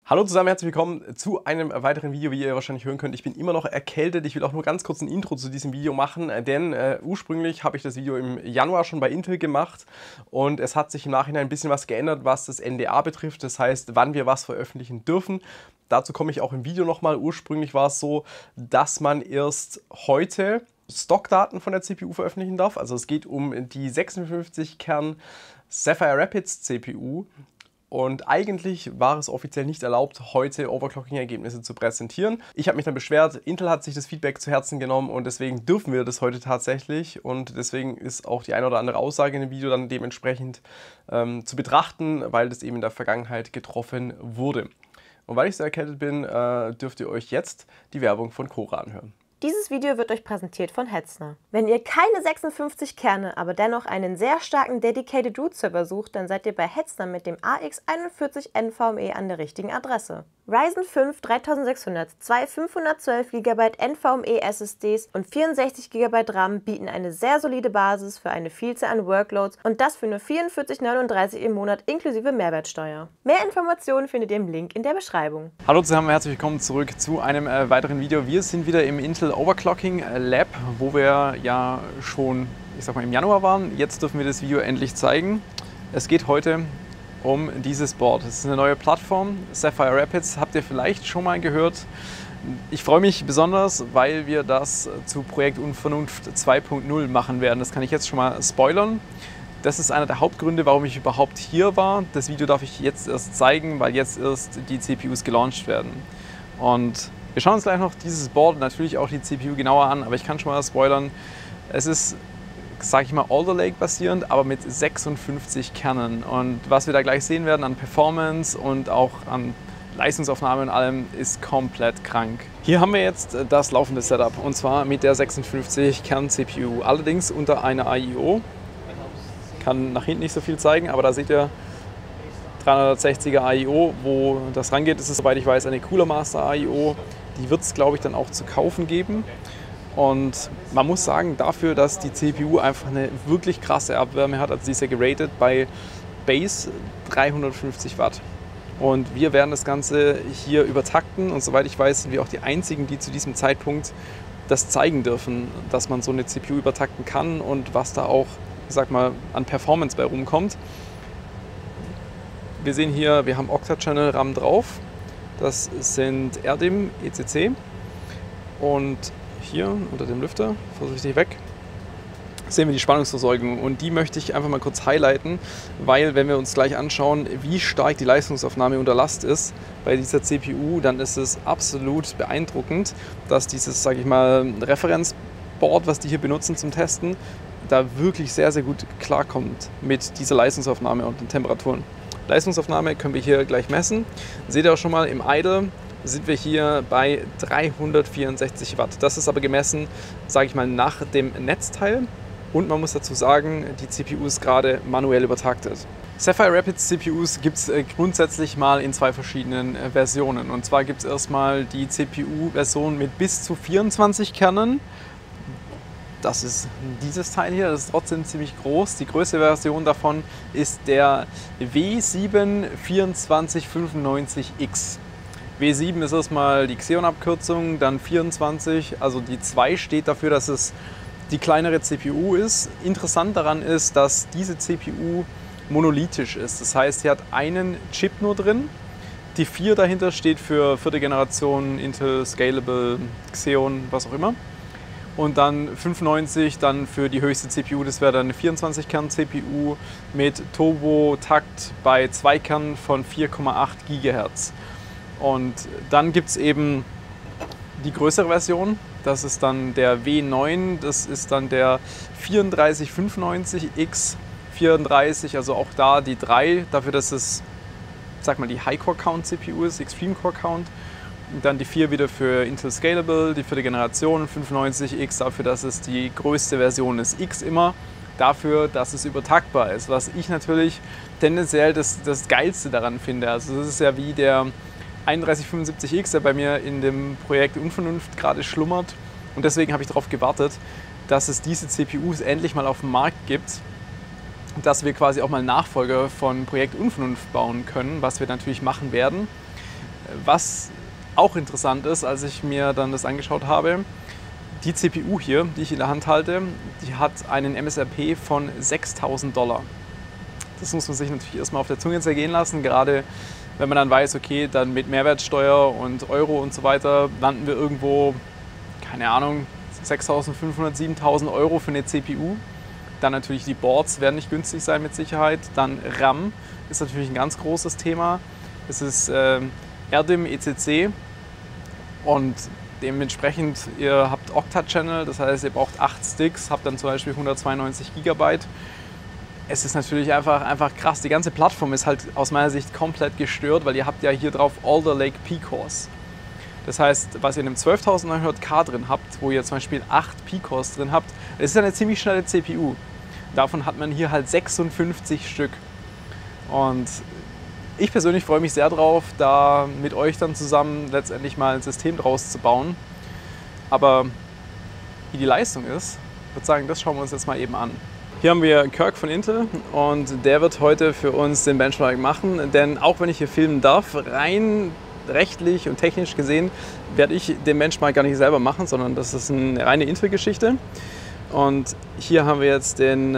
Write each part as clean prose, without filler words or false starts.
Hallo zusammen, herzlich willkommen zu einem weiteren Video. Wie ihr wahrscheinlich hören könnt, ich bin immer noch erkältet. Ich will auch nur ganz kurz ein Intro zu diesem Video machen, denn ursprünglich habe ich das Video im Januar schon bei Intel gemacht und es hat sich im Nachhinein ein bisschen was geändert, was das NDA betrifft. Das heißt, wann wir was veröffentlichen dürfen. Dazu komme ich auch im Video nochmal. Ursprünglich war es so, dass man erst heute Stockdaten von der CPU veröffentlichen darf. Also es geht um die 56 Kern Sapphire Rapids CPU. Und eigentlich war es offiziell nicht erlaubt, heute Overclocking-Ergebnisse zu präsentieren. Ich habe mich dann beschwert, Intel hat sich das Feedback zu Herzen genommen und deswegen dürfen wir das heute tatsächlich. Und deswegen ist auch die eine oder andere Aussage in dem Video dann dementsprechend zu betrachten, weil das eben in der Vergangenheit getroffen wurde. Und weil ich so erkältet bin, dürft ihr euch jetzt die Werbung von Cora anhören. Dieses Video wird euch präsentiert von Hetzner. Wenn ihr keine 56 Kerne, aber dennoch einen sehr starken Dedicated Root Server sucht, dann seid ihr bei Hetzner mit dem AX41 NVMe an der richtigen Adresse. Ryzen 5 3600, zwei 512 GB NVMe SSDs und 64 GB RAM bieten eine sehr solide Basis für eine Vielzahl an Workloads und das für nur 44,39 € im Monat inklusive Mehrwertsteuer. Mehr Informationen findet ihr im Link in der Beschreibung. Hallo zusammen, herzlich willkommen zurück zu einem weiteren Video. Wir sind wieder im Intel Overclocking Lab, wo wir ja schon, ich sag mal, im Januar waren. Jetzt dürfen wir das Video endlich zeigen. Es geht heute um dieses Board. Das ist eine neue Plattform, Sapphire Rapids, habt ihr vielleicht schon mal gehört. Ich freue mich besonders, weil wir das zu Projekt Unvernunft 2.0 machen werden. Das kann ich jetzt schon mal spoilern. Das ist einer der Hauptgründe, warum ich überhaupt hier war. Das Video darf ich jetzt erst zeigen, weil jetzt erst die CPUs gelauncht werden. Und wir schauen uns gleich noch dieses Board, natürlich auch die CPU genauer an, aber ich kann schon mal spoilern. Es ist, sage ich mal, Alder Lake basierend, aber mit 56 Kernen. Und was wir da gleich sehen werden an Performance und auch an Leistungsaufnahme und allem, ist komplett krank. Hier haben wir jetzt das laufende Setup und zwar mit der 56 Kern CPU, allerdings unter einer AIO. Kann nach hinten nicht so viel zeigen, aber da seht ihr 360er AIO, wo das rangeht. Das ist, soweit ich weiß, eine Cooler Master AIO. Die wird es, glaube ich, dann auch zu kaufen geben. Und man muss sagen, dafür, dass die CPU einfach eine wirklich krasse Abwärme hat, also sie ist ja geratet bei Base 350 Watt. Und wir werden das Ganze hier übertakten und soweit ich weiß, sind wir auch die einzigen, die zu diesem Zeitpunkt das zeigen dürfen, dass man so eine CPU übertakten kann und was da auch, ich sag mal, an Performance bei rumkommt. Wir sehen hier, wir haben Octa-Channel RAM drauf. Das sind RDIMM ECC und hier unter dem Lüfter, vorsichtig weg, sehen wir die Spannungsversorgung und die möchte ich einfach mal kurz highlighten, weil wenn wir uns gleich anschauen, wie stark die Leistungsaufnahme unter Last ist bei dieser CPU, dann ist es absolut beeindruckend, dass dieses, sage ich mal, Referenzboard, was die hier benutzen zum Testen, da wirklich sehr, sehr gut klarkommt mit dieser Leistungsaufnahme und den Temperaturen. Leistungsaufnahme können wir hier gleich messen. Seht ihr auch schon mal im Idle sind wir hier bei 364 Watt. Das ist aber gemessen, sage ich mal, nach dem Netzteil. Und man muss dazu sagen, die CPU ist gerade manuell übertaktet. Sapphire Rapids CPUs gibt es grundsätzlich mal in zwei verschiedenen Versionen. Und zwar gibt es erstmal die CPU-Version mit bis zu 24 Kernen. Das ist dieses Teil hier, das ist trotzdem ziemlich groß. Die größte Version davon ist der W7-2495X. W7 ist erstmal die Xeon-Abkürzung, dann 24, also die 2 steht dafür, dass es die kleinere CPU ist. Interessant daran ist, dass diese CPU monolithisch ist. Das heißt, sie hat einen Chip nur drin. Die 4 dahinter steht für 4. Generation Intel, Scalable, Xeon, was auch immer. Und dann 95 dann für die höchste CPU, das wäre dann eine 24-Kern-CPU mit Turbo-Takt bei 2 Kernen von 4,8 GHz. Und dann gibt es eben die größere Version, das ist dann der W9, das ist dann der 3495X34, also auch da die 3, dafür, dass es, sag mal, die High-Core-Count-CPU ist, Extreme-Core-Count. Dann die 4 wieder für Intel Scalable, die 4. Generation, 95X, dafür, dass es die größte Version ist. X immer dafür, dass es übertaktbar ist, was ich natürlich tendenziell das Geilste daran finde. Also das ist ja wie der 3175X, der bei mir in dem Projekt Unvernunft gerade schlummert. Und deswegen habe ich darauf gewartet, dass es diese CPUs endlich mal auf dem Markt gibt, dass wir quasi auch mal Nachfolger von Projekt Unvernunft bauen können, was wir natürlich machen werden. Was auch interessant ist, als ich mir dann das angeschaut habe, die CPU hier, die ich in der Hand halte, die hat einen MSRP von $6.000. Das muss man sich natürlich erstmal auf der Zunge zergehen lassen, gerade wenn man dann weiß, okay, dann mit Mehrwertsteuer und Euro und so weiter landen wir irgendwo, keine Ahnung, 6.500, 7.000 Euro für eine CPU. Dann natürlich die Boards werden nicht günstig sein mit Sicherheit. Dann RAM ist natürlich ein ganz großes Thema. Es ist RDIMM ECC und dementsprechend, ihr habt Octa-Channel, das heißt, ihr braucht 8 Sticks, habt dann zum Beispiel 192 GB. Es ist natürlich einfach krass. Die ganze Plattform ist halt aus meiner Sicht komplett gestört, weil ihr habt ja hier drauf Alder Lake P-Cores. Das heißt, was ihr in einem 12.900K drin habt, wo ihr zum Beispiel 8 P-Cores drin habt, das ist eine ziemlich schnelle CPU. Davon hat man hier halt 56 Stück. Und ich persönlich freue mich sehr drauf, da mit euch dann zusammen letztendlich mal ein System draus zu bauen. Aber wie die Leistung ist, ich würde sagen, das schauen wir uns jetzt mal eben an. Hier haben wir Kirk von Intel und der wird heute für uns den Benchmark machen, denn auch wenn ich hier filmen darf, rein rechtlich und technisch gesehen werde ich den Benchmark gar nicht selber machen, sondern das ist eine reine Intel-Geschichte. Und hier haben wir jetzt den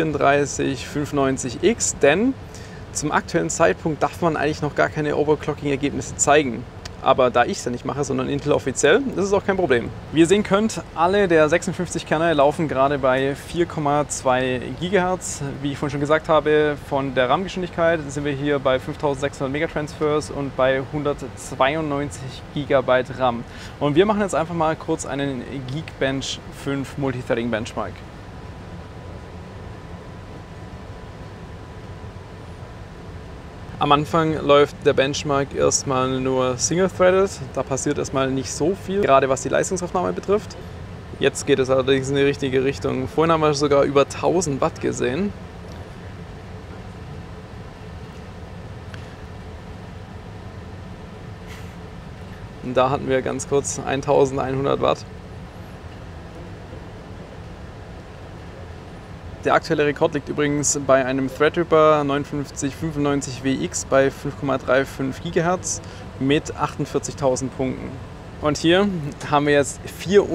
3495X, denn zum aktuellen Zeitpunkt darf man eigentlich noch gar keine Overclocking-Ergebnisse zeigen. Aber da ich es ja nicht mache, sondern Intel offiziell, das ist auch kein Problem. Wie ihr sehen könnt, alle der 56 Kerne laufen gerade bei 4,2 GHz. Wie ich vorhin schon gesagt habe, von der RAM-Geschwindigkeit sind wir hier bei 5600 Megatransfers und bei 192 GB RAM. Und wir machen jetzt einfach mal kurz einen Geekbench 5 Multithreading Benchmark. Am Anfang läuft der Benchmark erstmal nur Single-Threaded, da passiert erstmal nicht so viel, gerade was die Leistungsaufnahme betrifft. Jetzt geht es allerdings in die richtige Richtung. Vorhin haben wir sogar über 1000 Watt gesehen. Und da hatten wir ganz kurz 1100 Watt. Der aktuelle Rekord liegt übrigens bei einem Threadripper 5995WX bei 5,35 GHz mit 48.000 Punkten. Und hier haben wir jetzt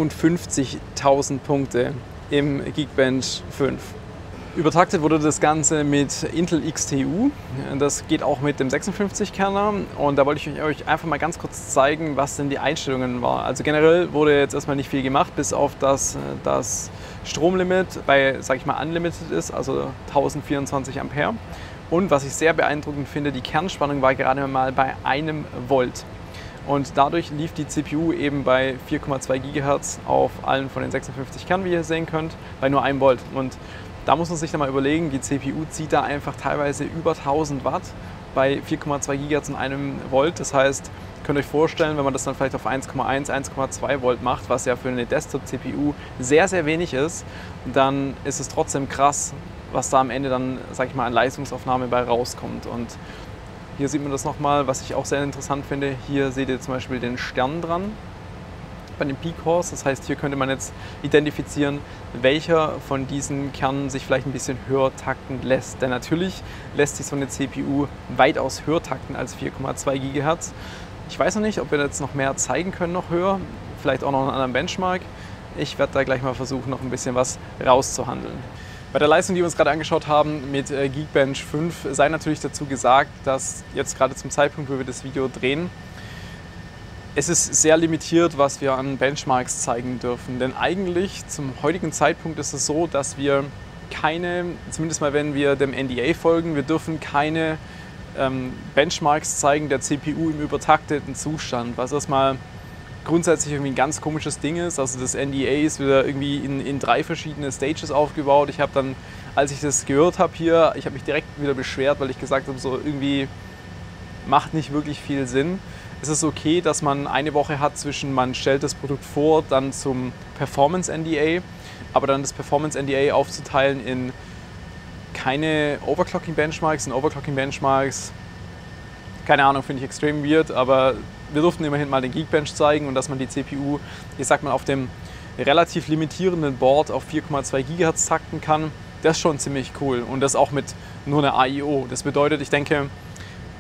54.000 Punkte im Geekbench 5. Übertaktet wurde das Ganze mit Intel XTU. Das geht auch mit dem 56-Kerner. Und da wollte ich euch einfach mal ganz kurz zeigen, was denn die Einstellungen waren. Also generell wurde jetzt erstmal nicht viel gemacht, bis auf das Stromlimit bei, sage ich mal, Unlimited ist, also 1024 Ampere. Und was ich sehr beeindruckend finde, die Kernspannung war gerade mal bei 1 Volt. Und dadurch lief die CPU eben bei 4,2 GHz auf allen von den 56 Kernen, wie ihr sehen könnt, bei nur 1 Volt. Und da muss man sich dann mal überlegen, die CPU zieht da einfach teilweise über 1000 Watt bei 4,2 GHz und 1 Volt. Das heißt, könnt ihr euch vorstellen, wenn man das dann vielleicht auf 1,1, 1,2 Volt macht, was ja für eine Desktop-CPU sehr, sehr wenig ist, dann ist es trotzdem krass, was da am Ende dann, sag ich mal, an Leistungsaufnahme bei rauskommt. Und hier sieht man das nochmal, was ich auch sehr interessant finde. Hier seht ihr zum Beispiel den Stern dran bei den P-Cores. Das heißt, hier könnte man jetzt identifizieren, welcher von diesen Kernen sich vielleicht ein bisschen höher takten lässt. Denn natürlich lässt sich so eine CPU weitaus höher takten als 4,2 GHz. Ich weiß noch nicht, ob wir jetzt noch mehr zeigen können, noch höher. Vielleicht auch noch einen anderen Benchmark. Ich werde da gleich mal versuchen, noch ein bisschen was rauszuhandeln. Bei der Leistung, die wir uns gerade angeschaut haben mit Geekbench 5, sei natürlich dazu gesagt, dass jetzt gerade zum Zeitpunkt, wo wir das Video drehen, es ist sehr limitiert, was wir an Benchmarks zeigen dürfen. Denn eigentlich zum heutigen Zeitpunkt ist es so, dass wir keine, zumindest mal wenn wir dem NDA folgen, wir dürfen keine Benchmarks zeigen der CPU im übertakteten Zustand, was erstmal grundsätzlich irgendwie ein ganz komisches Ding ist. Also das NDA ist wieder irgendwie in 3 verschiedene Stages aufgebaut. Ich habe dann, als ich das gehört habe hier, ich habe mich direkt wieder beschwert, weil ich gesagt habe, so irgendwie macht nicht wirklich viel Sinn. Es ist okay, dass man eine Woche hat zwischen, man stellt das Produkt vor, dann zum Performance NDA, aber dann das Performance NDA aufzuteilen in keine Overclocking Benchmarks. In Overclocking Benchmarks, keine Ahnung, finde ich extrem weird, aber wir durften immerhin mal den Geekbench zeigen und dass man die CPU, ich sag mal, auf dem relativ limitierenden Board auf 4,2 GHz takten kann, das ist schon ziemlich cool und das auch mit nur einer AIO. Das bedeutet, ich denke,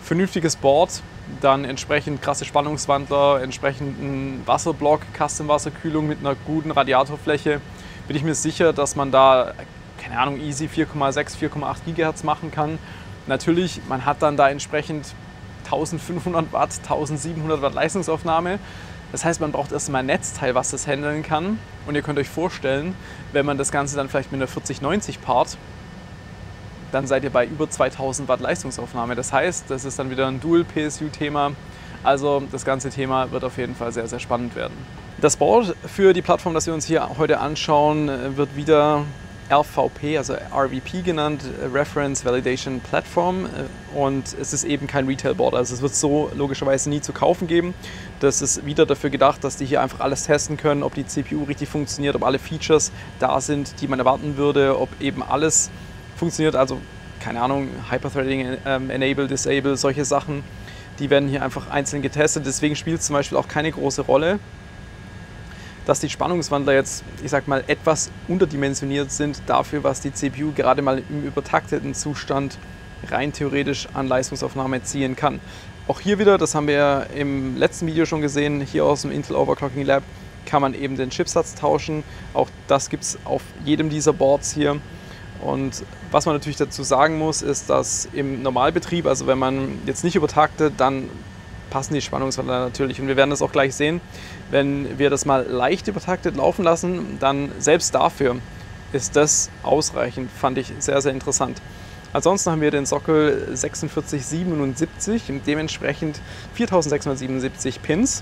vernünftiges Board, dann entsprechend krasse Spannungswandler, entsprechend ein Wasserblock, Custom-Wasserkühlung mit einer guten Radiatorfläche, bin ich mir sicher, dass man da, keine Ahnung, easy 4,6, 4,8 GHz machen kann. Natürlich, man hat dann da entsprechend 1500 Watt, 1700 Watt Leistungsaufnahme. Das heißt, man braucht erstmal ein Netzteil, was das handeln kann. Und ihr könnt euch vorstellen, wenn man das Ganze dann vielleicht mit einer 4090 paart, dann seid ihr bei über 2000 Watt Leistungsaufnahme. Das heißt, das ist dann wieder ein Dual-PSU-Thema. Also das ganze Thema wird auf jeden Fall sehr, sehr spannend werden. Das Board für die Plattform, das wir uns hier heute anschauen, wird wieder RVP, also RVP genannt, Reference Validation Platform, und es ist eben kein Retail-Board, also es wird so logischerweise nie zu kaufen geben. Das ist wieder dafür gedacht, dass die hier einfach alles testen können, ob die CPU richtig funktioniert, ob alle Features da sind, die man erwarten würde, ob eben alles funktioniert, also keine Ahnung, Hyperthreading, Enable, Disable, solche Sachen, die werden hier einfach einzeln getestet, deswegen spielt es zum Beispiel auch keine große Rolle, dass die Spannungswandler jetzt, ich sag mal, etwas unterdimensioniert sind dafür, was die CPU gerade mal im übertakteten Zustand rein theoretisch an Leistungsaufnahme ziehen kann. Auch hier wieder, das haben wir im letzten Video schon gesehen, hier aus dem Intel Overclocking Lab, kann man eben den Chipsatz tauschen. Auch das gibt es auf jedem dieser Boards hier. Und was man natürlich dazu sagen muss, ist, dass im Normalbetrieb, also wenn man jetzt nicht übertaktet, dann passen die Spannungswandler natürlich. Und wir werden das auch gleich sehen. Wenn wir das mal leicht übertaktet laufen lassen, dann selbst dafür ist das ausreichend, fand ich sehr, sehr interessant. Ansonsten haben wir den Sockel 4677, dementsprechend 4677 Pins.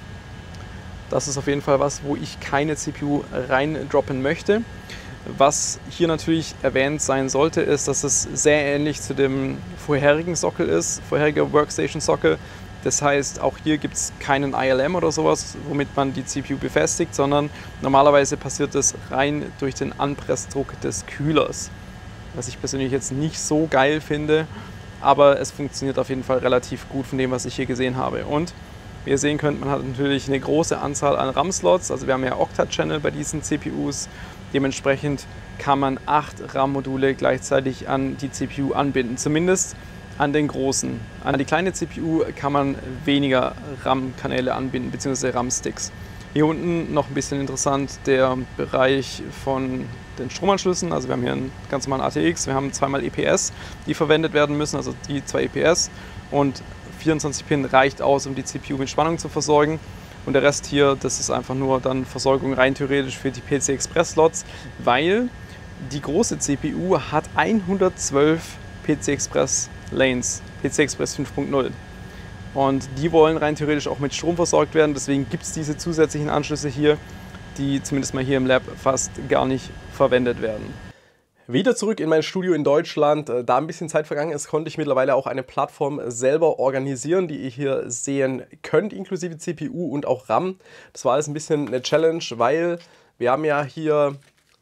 Das ist auf jeden Fall was, wo ich keine CPU reindroppen möchte. Was hier natürlich erwähnt sein sollte, ist, dass es sehr ähnlich zu dem vorherigen Sockel ist, vorheriger Workstation-Sockel. Das heißt, auch hier gibt es keinen ILM oder sowas, womit man die CPU befestigt, sondern normalerweise passiert das rein durch den Anpressdruck des Kühlers. Was ich persönlich jetzt nicht so geil finde, aber es funktioniert auf jeden Fall relativ gut von dem, was ich hier gesehen habe. Und wie ihr sehen könnt, man hat natürlich eine große Anzahl an RAM-Slots, also wir haben ja Octa-Channel bei diesen CPUs. Dementsprechend kann man 8 RAM-Module gleichzeitig an die CPU anbinden, zumindest an den großen. An die kleine CPU kann man weniger RAM-Kanäle anbinden, bzw. RAM-Sticks. Hier unten noch ein bisschen interessant der Bereich von den Stromanschlüssen. Also wir haben hier einen ganz normalen ATX, wir haben zweimal EPS, die verwendet werden müssen, also die 2 EPS. Und 24 Pin reicht aus, um die CPU mit Spannung zu versorgen. Und der Rest hier, das ist einfach nur dann Versorgung rein theoretisch für die PCI-Express-Slots, weil die große CPU hat 112 PCI-Express-Lanes, PCI-Express 5.0. Und die wollen rein theoretisch auch mit Strom versorgt werden, deswegen gibt es diese zusätzlichen Anschlüsse hier, die zumindest mal hier im Lab fast gar nicht verwendet werden. Wieder zurück in mein Studio in Deutschland. Da ein bisschen Zeit vergangen ist, konnte ich mittlerweile auch eine Plattform selber organisieren, die ihr hier sehen könnt, inklusive CPU und auch RAM. Das war alles ein bisschen eine Challenge, weil wir haben ja hier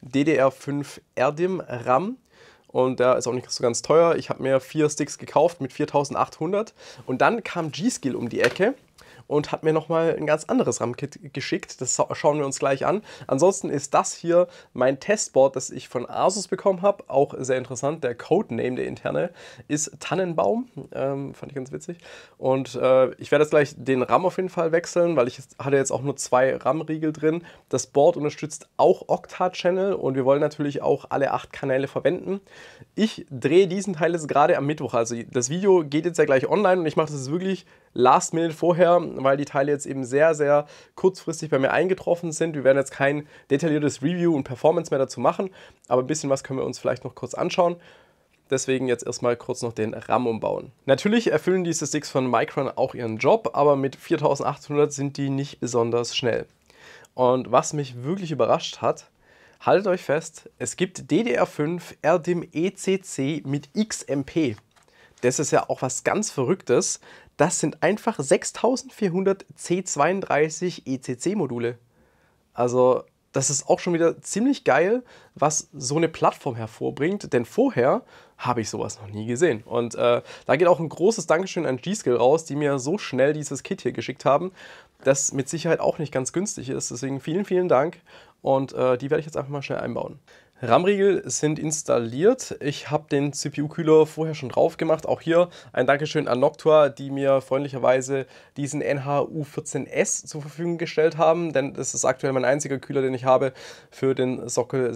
DDR5 RDIMM RAM und der ist auch nicht so ganz teuer. Ich habe mir 4 Sticks gekauft mit 4800 und dann kam G.Skill um die Ecke und hat mir nochmal ein ganz anderes RAM-Kit geschickt. Das schauen wir uns gleich an. Ansonsten ist das hier mein Testboard, das ich von Asus bekommen habe. Auch sehr interessant. Der Codename, der interne, ist Tannenbaum. Fand ich ganz witzig. Und ich werde jetzt gleich den RAM auf jeden Fall wechseln, weil ich hatte jetzt auch nur 2 RAM-Riegel drin. Das Board unterstützt auch Octa-Channel und wir wollen natürlich auch alle 8 Kanäle verwenden. Ich drehe diesen Teil jetzt gerade am Mittwoch. Also das Video geht jetzt ja gleich online und ich mache das wirklich last minute vorher, weil die Teile jetzt eben sehr, sehr kurzfristig bei mir eingetroffen sind. Wir werden jetzt kein detailliertes Review und Performance mehr dazu machen, aber ein bisschen was können wir uns vielleicht noch kurz anschauen. Deswegen jetzt erstmal kurz noch den RAM umbauen. Natürlich erfüllen diese Sticks von Micron auch ihren Job, aber mit 4800 sind die nicht besonders schnell. Und was mich wirklich überrascht hat, haltet euch fest, es gibt DDR5 RDIMM ECC mit XMP. Das ist ja auch was ganz Verrücktes. Das sind einfach 6400 C32 ECC-Module. Also das ist auch schon wieder ziemlich geil, was so eine Plattform hervorbringt, denn vorher habe ich sowas noch nie gesehen. Und da geht auch ein großes Dankeschön an G.Skill raus, die mir so schnell dieses Kit hier geschickt haben, das mit Sicherheit auch nicht ganz günstig ist. Deswegen vielen, vielen Dank und die werde ich jetzt einfach mal schnell einbauen. RAM-Riegel sind installiert. Ich habe den CPU-Kühler vorher schon drauf gemacht. Auch hier ein Dankeschön an Noctua, die mir freundlicherweise diesen NH-U14S zur Verfügung gestellt haben, denn das ist aktuell mein einziger Kühler, den ich habe für den Sockel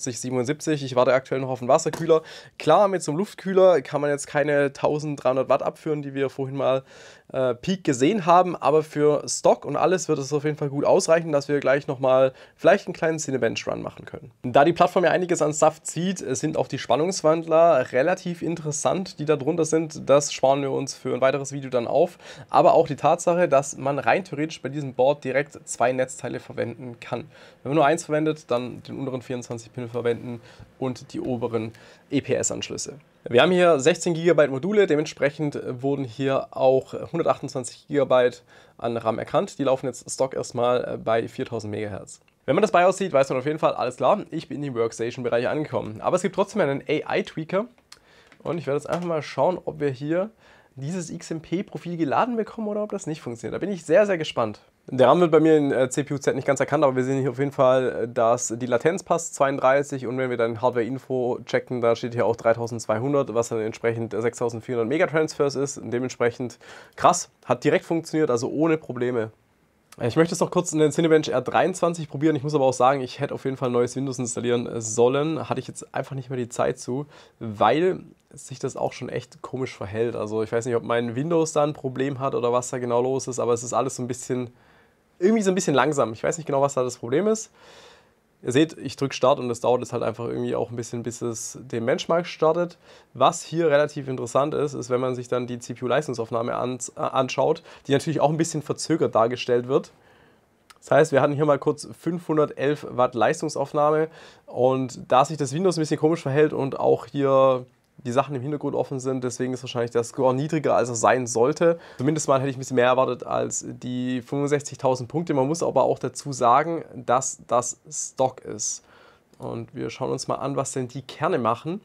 4677. Ich warte aktuell noch auf einen Wasserkühler. Klar, mit so einem Luftkühler kann man jetzt keine 1300 Watt abführen, die wir vorhin mal Peak gesehen haben, aber für Stock und alles wird es auf jeden Fall gut ausreichen, dass wir gleich nochmal vielleicht einen kleinen Cinebench-Run machen können. Da die Plattform ja einiges an Saft zieht, sind auch die Spannungswandler relativ interessant, die da drunter sind. Das sparen wir uns für ein weiteres Video dann auf. Aber auch die Tatsache, dass man rein theoretisch bei diesem Board direkt 2 Netzteile verwenden kann. Wenn man nur eins verwendet, dann den unteren 24-Pin verwenden und die oberen EPS-Anschlüsse. Wir haben hier 16 GB Module, dementsprechend wurden hier auch 128 GB an RAM erkannt. Die laufen jetzt Stock erstmal bei 4000 MHz. Wenn man das BIOS sieht, weiß man auf jeden Fall, alles klar, ich bin im Workstation-Bereich angekommen. Aber es gibt trotzdem einen AI-Tweaker und ich werde jetzt einfach mal schauen, ob wir hier dieses XMP-Profil geladen bekommen oder ob das nicht funktioniert. Da bin ich sehr, sehr gespannt. Der RAM wird bei mir in CPU-Z nicht ganz erkannt, aber wir sehen hier auf jeden Fall, dass die Latenz passt, 32, und wenn wir dann Hardware-Info checken, da steht hier auch 3200, was dann entsprechend 6400 Megatransfers ist. Und dementsprechend krass, hat direkt funktioniert, also ohne Probleme. Ich möchte es noch kurz in den Cinebench R23 probieren. Ich muss aber auch sagen, ich hätte auf jeden Fall ein neues Windows installieren sollen. Hatte ich jetzt einfach nicht mehr die Zeit zu, weil sich das auch schon echt komisch verhält. Also ich weiß nicht, ob mein Windows da ein Problem hat oder was da genau los ist, aber es ist alles so ein bisschen, irgendwie so ein bisschen langsam. Ich weiß nicht genau, was da das Problem ist. Ihr seht, ich drücke Start und es dauert jetzt halt einfach irgendwie auch ein bisschen, bis es den Benchmark startet. Was hier relativ interessant ist, ist, wenn man sich dann die CPU-Leistungsaufnahme anschaut, die natürlich auch ein bisschen verzögert dargestellt wird. Das heißt, wir hatten hier mal kurz 511 Watt Leistungsaufnahme, und da sich das Windows ein bisschen komisch verhält und auch hier die Sachen im Hintergrund offen sind, deswegen ist wahrscheinlich der Score niedriger, als er sein sollte. Zumindest mal hätte ich ein bisschen mehr erwartet als die 65.000 Punkte. Man muss aber auch dazu sagen, dass das Stock ist. Und wir schauen uns mal an, was denn die Kerne machen,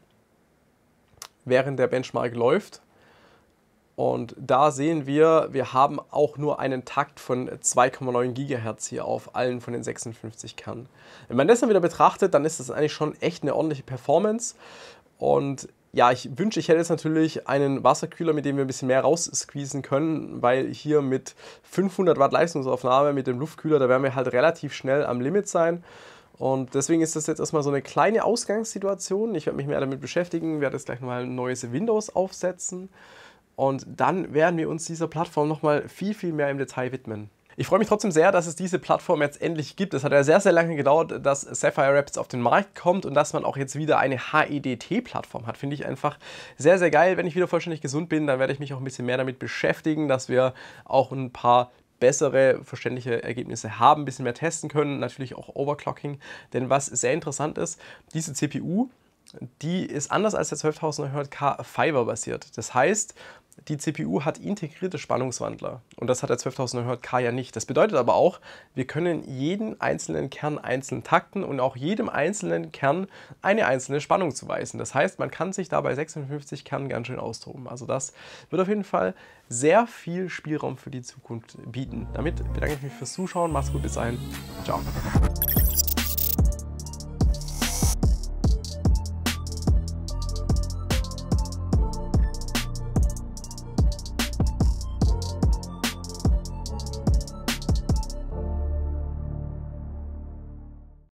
während der Benchmark läuft. Und da sehen wir, wir haben auch nur einen Takt von 2,9 GHz hier auf allen von den 56 Kernen. Wenn man das dann wieder betrachtet, dann ist das eigentlich schon echt eine ordentliche Performance. Und ja, ich wünsche, ich hätte jetzt natürlich einen Wasserkühler, mit dem wir ein bisschen mehr raussqueezen können, weil hier mit 500 Watt Leistungsaufnahme mit dem Luftkühler, da werden wir halt relativ schnell am Limit sein. Und deswegen ist das jetzt erstmal so eine kleine Ausgangssituation. Ich werde mich mehr damit beschäftigen, werde jetzt gleich nochmal ein neues Windows aufsetzen. Und dann werden wir uns dieser Plattform nochmal viel, viel mehr im Detail widmen. Ich freue mich trotzdem sehr, dass es diese Plattform jetzt endlich gibt. Es hat ja sehr, sehr lange gedauert, dass Sapphire Rapids auf den Markt kommt und dass man auch jetzt wieder eine HEDT-Plattform hat. Finde ich einfach sehr, sehr geil. Wenn ich wieder vollständig gesund bin, dann werde ich mich auch ein bisschen mehr damit beschäftigen, dass wir auch ein paar bessere, verständliche Ergebnisse haben, ein bisschen mehr testen können. Natürlich auch Overclocking. Denn was sehr interessant ist, diese CPU, die ist anders als der 12.900K Fiber basiert. Das heißt, die CPU hat integrierte Spannungswandler und das hat der 12.900K ja nicht. Das bedeutet aber auch, wir können jeden einzelnen Kern einzeln takten und auch jedem einzelnen Kern eine einzelne Spannung zuweisen. Das heißt, man kann sich da bei 56 Kernen ganz schön austoben. Also das wird auf jeden Fall sehr viel Spielraum für die Zukunft bieten. Damit bedanke ich mich fürs Zuschauen. Macht's gut, bis dahin. Ciao.